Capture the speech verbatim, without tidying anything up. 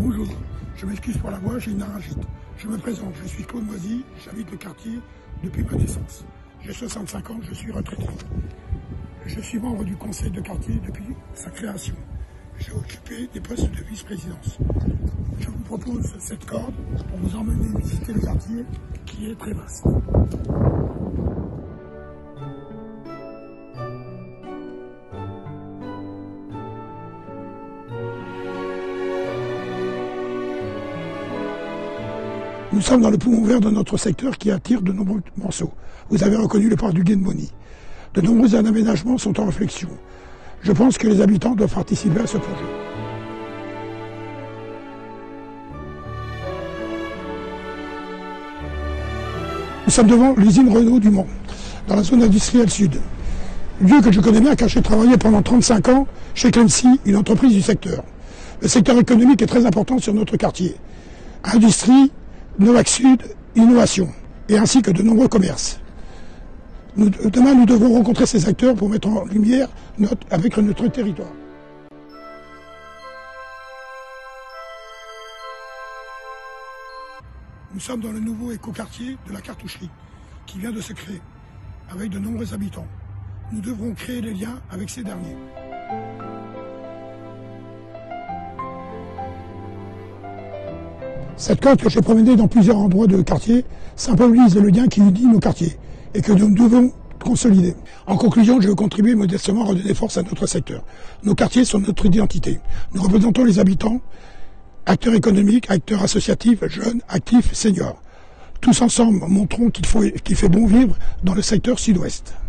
Bonjour, je m'excuse pour la voix, j'ai une laryngite. Je me présente, je suis Claude Moisy, j'habite le quartier depuis ma naissance. J'ai soixante-cinq ans, je suis retraité. Je suis membre du conseil de quartier depuis sa création. J'ai occupé des postes de vice-présidence. Je vous propose cette corde pour vous emmener visiter le quartier qui est très vaste. Nous sommes dans le poumon vert de notre secteur qui attire de nombreux morceaux. Vous avez reconnu le parc du Gué de Mauny. De nombreux aménagements sont en réflexion. Je pense que les habitants doivent participer à ce projet. Nous sommes devant l'usine Renault du Mans, dans la zone industrielle sud. Lieu que je connais bien car j'ai travaillé pendant trente-cinq ans chez Clemcy, une entreprise du secteur. Le secteur économique est très important sur notre quartier. Industrie, Novac Sud, innovation, et ainsi que de nombreux commerces. Nous, demain, nous devrons rencontrer ces acteurs pour mettre en lumière notre, avec notre territoire. Nous sommes dans le nouveau écoquartier de la Cartoucherie, qui vient de se créer, avec de nombreux habitants. Nous devrons créer les liens avec ces derniers. Cette corde que j'ai promenée dans plusieurs endroits de quartier symbolise le lien qui unit nos quartiers et que nous devons consolider. En conclusion, je veux contribuer modestement à redonner force à notre secteur. Nos quartiers sont notre identité. Nous représentons les habitants, acteurs économiques, acteurs associatifs, jeunes, actifs, seniors. Tous ensemble montrons qu'il faut, qu'il fait bon vivre dans le secteur sud-ouest.